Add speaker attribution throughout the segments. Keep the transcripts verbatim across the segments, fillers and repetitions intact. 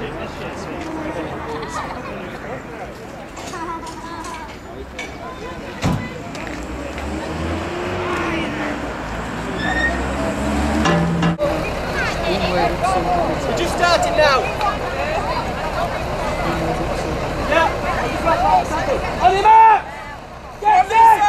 Speaker 1: We're just starting now. Yeah. On him up! Get this!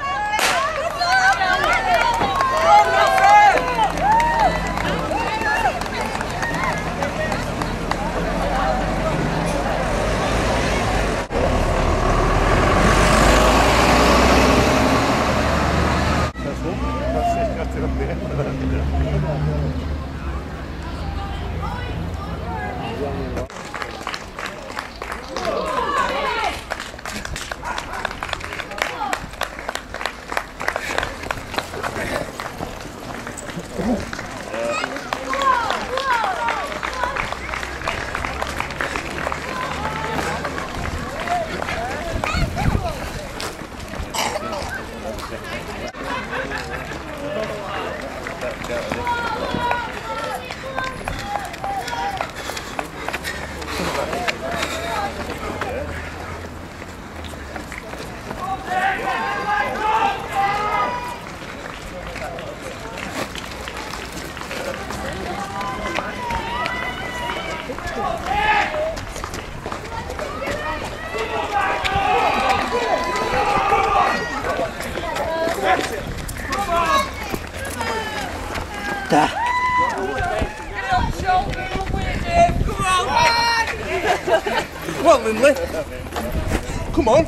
Speaker 2: Well, Lindley, come on.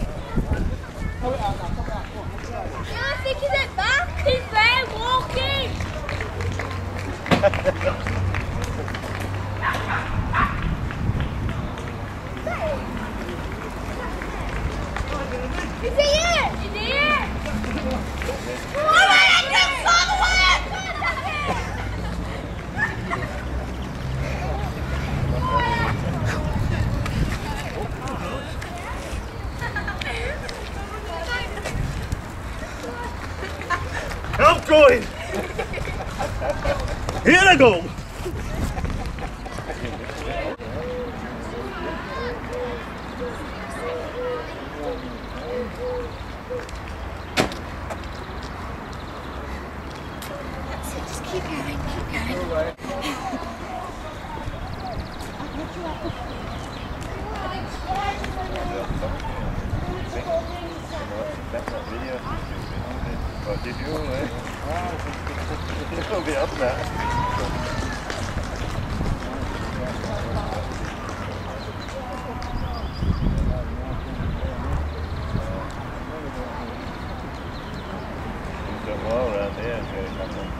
Speaker 3: I think he's at back. He's there walking. Is he here? Is he here? Come on, I can follow him.
Speaker 2: I'm going. Here I go.
Speaker 3: Just keep going, keep going.
Speaker 4: What did you, eh? It'll be up there. You've got more around here, so you come on.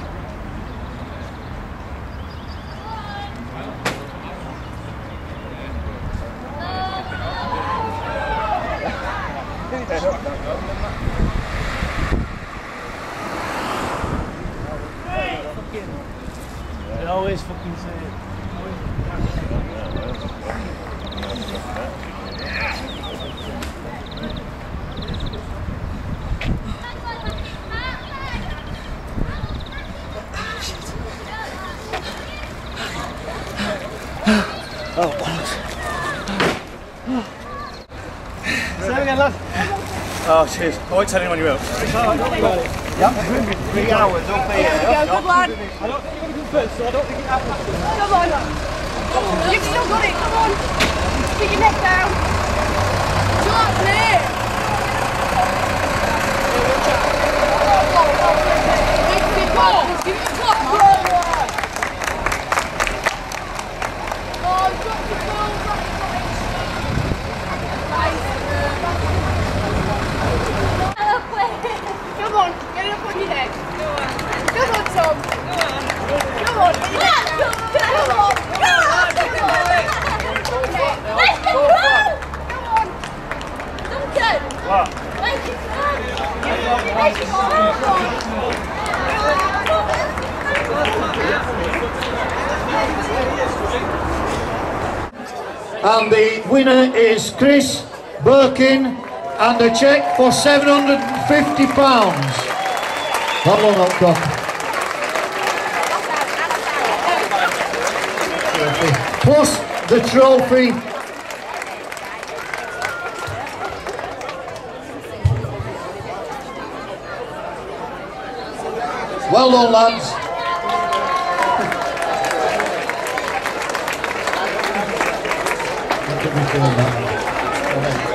Speaker 1: They always fucking say it.
Speaker 2: Oh, bollocks.
Speaker 1: Say it again, lad.
Speaker 2: Oh, cheers. I won't tell anyone you're out.
Speaker 4: Yeah, three hours up here.
Speaker 3: There we go, good lad.
Speaker 1: I don't think you're going to come first, so I don't think it happens.
Speaker 3: Come on. You've still got it, come on. Put your neck down. Shut me. Give it a clap, give it a clap, man. Oh, drop the ball, drop the ball. Come on, get it up on your head. Come on, Tom. Come on, get your neck down. Come on, come on, come on. Let's go, come on. Duncan.
Speaker 2: What?
Speaker 3: Make it fun. Make it fun.
Speaker 5: And the winner is Chris Birkin, and a cheque for seven hundred and fifty pounds. Come on up, Doc. Plus the trophy. Well done, lads. Thank you for that.